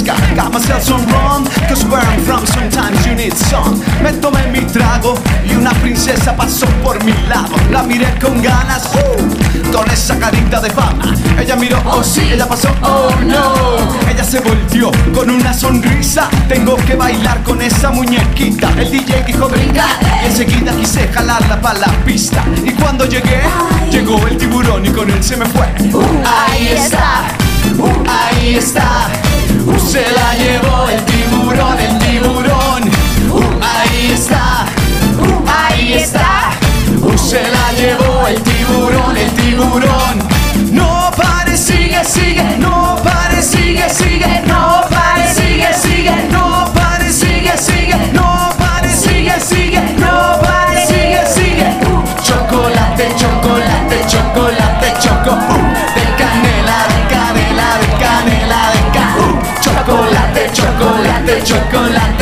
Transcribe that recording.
vodka, got myself some rum, cause where I'm from sometimes you need some. Me tomé mi trago y una princesa pasó por mi lado. La miré con ganas, con esa carita de fama. Ella miró, oh sí, ella pasó, oh no. Ella se volteó con una sonrisa. Tengo que bailar con esa muñequita. El DJ dijo brinca, y enseguida quise jalarla pa' la pista. Y cuando llegué, llegó el tiburón y con él se me fue. Ahí está, ahí está. Se la llevó el tiburón, el tiburón. Ahí está, ahí está. Se la llevó el tiburón, el tiburón. No pare, sigue, sigue, no pare, sigue, sigue, no pare, sigue, sigue, no pare, sigue, sigue, no pare, sigue, sigue, no pare, sigue, sigue. Chocolate, chocolate, chocolate, choco. De canela, de canela, de canela, de canela. Chocolate, chocolate, chocolate.